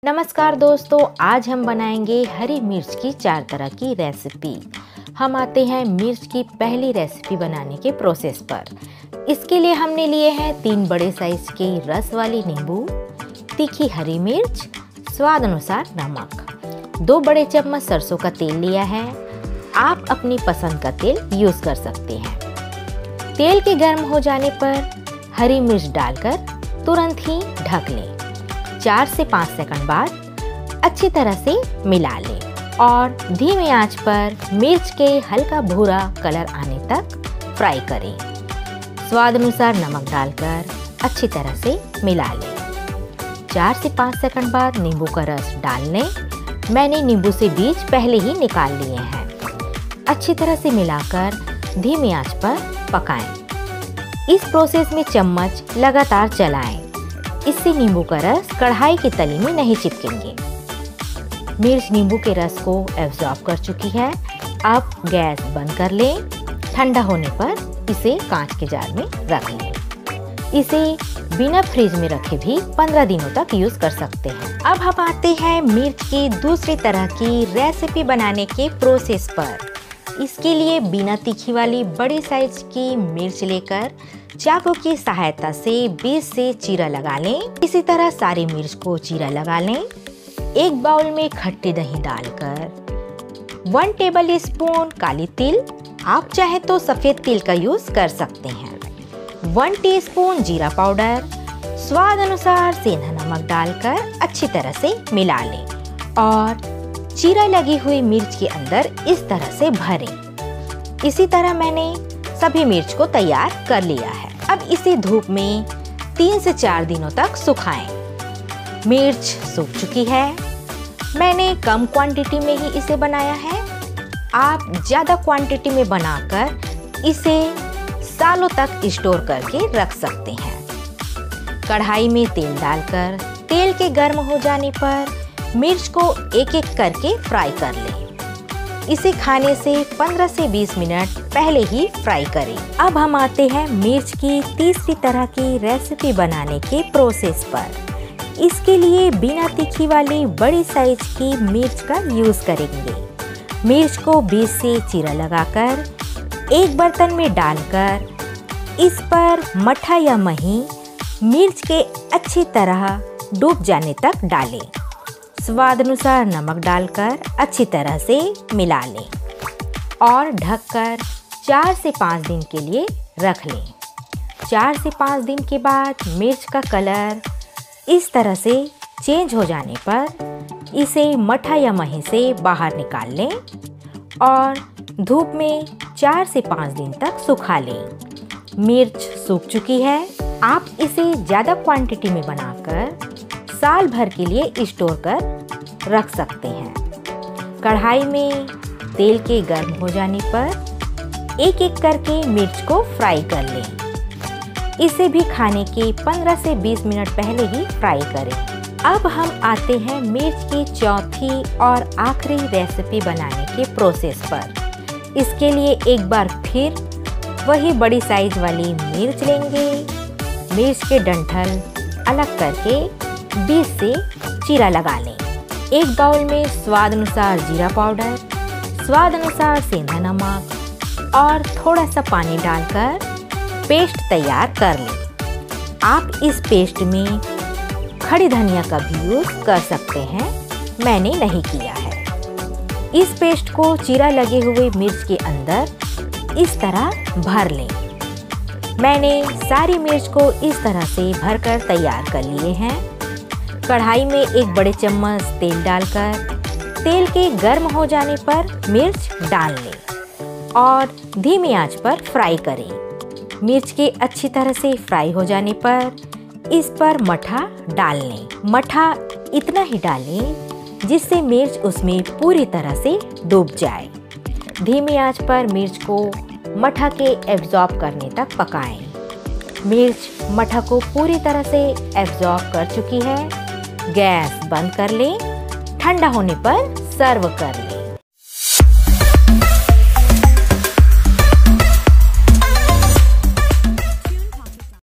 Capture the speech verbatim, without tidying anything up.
नमस्कार दोस्तों, आज हम बनाएंगे हरी मिर्च की चार तरह की रेसिपी। हम आते हैं मिर्च की पहली रेसिपी बनाने के प्रोसेस पर। इसके लिए हमने लिए हैं तीन बड़े साइज के रस वाली नींबू, तीखी हरी मिर्च, स्वाद अनुसार नमक, दो बड़े चम्मच सरसों का तेल लिया है। आप अपनी पसंद का तेल यूज कर सकते हैं। तेल के गर्म हो जाने पर हरी मिर्च डालकर तुरंत ही ढक लें। चार से पाँच सेकंड बाद अच्छी तरह से मिला लें और धीमी आंच पर मिर्च के हल्का भूरा कलर आने तक फ्राई करें। स्वाद अनुसार नमक डालकर अच्छी तरह से मिला लें। चार से पाँच सेकंड बाद नींबू का रस डाल लें। मैंने नींबू से बीज पहले ही निकाल लिए हैं। अच्छी तरह से मिलाकर धीमी आंच पर पकाएं। इस प्रोसेस में चम्मच लगातार चलाएं। इससे नींबू का रस कढ़ाई की तली में नहीं चिपकेंगे। मिर्च नींबू के रस को एब्जॉर्ब कर चुकी है। अब गैस बंद कर लें। ठंडा होने पर इसे कांच के जार में रख लें। इसे बिना फ्रिज में रखे भी पंद्रह दिनों तक यूज कर सकते हैं। अब हम आते हैं मिर्च की दूसरी तरह की रेसिपी बनाने के प्रोसेस पर। इसके लिए बिना तीखी वाली बड़ी साइज की मिर्च लेकर चाकू की सहायता से बीच से चीरा लगा लें। इसी तरह सारी मिर्च को चीरा लगा लें। एक बाउल में खट्टी दही डालकर वन टेबल स्पून काली तिल, आप चाहे तो सफेद तिल का यूज कर सकते हैं, वन टीस्पून जीरा पाउडर, स्वाद अनुसार सेंधा नमक डालकर अच्छी तरह से मिला लें और चीरा लगी हुई मिर्च के अंदर इस तरह से भरें। इसी तरह मैंने सभी मिर्च को तैयार कर लिया है। अब इसे धूप में तीन से चार दिनों तक सुखाएं। मिर्च सूख चुकी है। मैंने कम क्वांटिटी में ही इसे बनाया है। आप ज़्यादा क्वांटिटी में बनाकर इसे सालों तक स्टोर करके रख सकते हैं। कढ़ाई में तेल डालकर तेल के गर्म हो जाने पर मिर्च को एक एक करके फ्राई कर लें। इसे खाने से पंद्रह से बीस मिनट पहले ही फ्राई करें। अब हम आते हैं मिर्च की तीसरी तरह की रेसिपी बनाने के प्रोसेस पर। इसके लिए बिना तीखी वाली बड़ी साइज की मिर्च का यूज करेंगे। मिर्च को बीच से चीरा लगाकर एक बर्तन में डालकर इस पर मट्ठा या मही मिर्च के अच्छी तरह डूब जाने तक डालें। स्वाद अनुसार नमक डालकर अच्छी तरह से मिला लें और ढककर चार से पाँच दिन के लिए रख लें। चार से पाँच दिन के बाद मिर्च का कलर इस तरह से चेंज हो जाने पर इसे मट्ठा या मही से बाहर निकाल लें और धूप में चार से पाँच दिन तक सुखा लें। मिर्च सूख चुकी है। आप इसे ज़्यादा क्वांटिटी में बनाकर साल भर के लिए स्टोर कर रख सकते हैं। कढ़ाई में तेल के गर्म हो जाने पर एक एक करके मिर्च को फ्राई कर लें। इसे भी खाने के पंद्रह से बीस मिनट पहले ही फ्राई करें। अब हम आते हैं मिर्च की चौथी और आखिरी रेसिपी बनाने के प्रोसेस पर। इसके लिए एक बार फिर वही बड़ी साइज वाली मिर्च लेंगे। मिर्च के डंठल अलग करके बीच से चीरा लगा लें। एक बाउल में स्वाद अनुसार जीरा पाउडर, स्वाद अनुसार सेंधा नमक और थोड़ा सा पानी डालकर पेस्ट तैयार कर लें। आप इस पेस्ट में खड़ी धनिया का भी यूज कर सकते हैं, मैंने नहीं किया है। इस पेस्ट को चीरा लगे हुए मिर्च के अंदर इस तरह भर लें। मैंने सारी मिर्च को इस तरह से भरकर तैयार कर लिए हैं। कढ़ाई में एक बड़े चम्मच तेल डालकर तेल के गर्म हो जाने पर मिर्च डाल लें और धीमी आंच पर फ्राई करें। मिर्च के अच्छी तरह से फ्राई हो जाने पर इस पर मट्ठा डाल लें। मट्ठा इतना ही डालें जिससे मिर्च उसमें पूरी तरह से डूब जाए। धीमी आंच पर मिर्च को मट्ठा के एब्जॉर्ब करने तक पकाएं। मिर्च मट्ठा को पूरी तरह से एब्जॉर्ब कर चुकी है। गैस बंद कर लें। ठंडा होने पर सर्व कर लें।